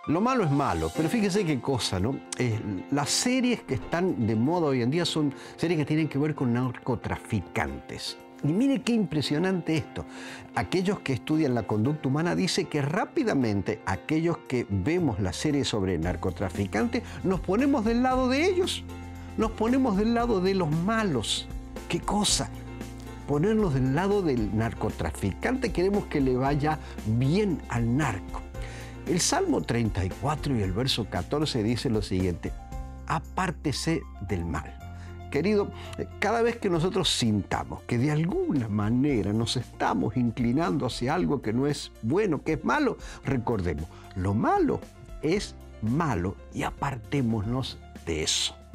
Lo malo es malo, pero fíjese qué cosa, ¿no? Las series que están de moda hoy en día son series que tienen que ver con narcotraficantes. Y mire qué impresionante esto. Aquellos que estudian la conducta humana dicen que rápidamente aquellos que vemos las series sobre narcotraficantes nos ponemos del lado de ellos. Nos ponemos del lado de los malos. ¿Qué cosa? Ponernos del lado del narcotraficante, queremos que le vaya bien al narco. El Salmo 34 y el verso 14 dice lo siguiente: apártese del mal. Querido, cada vez que nosotros sintamos que de alguna manera nos estamos inclinando hacia algo que no es bueno, que es malo, recordemos, lo malo es malo y apartémonos de eso.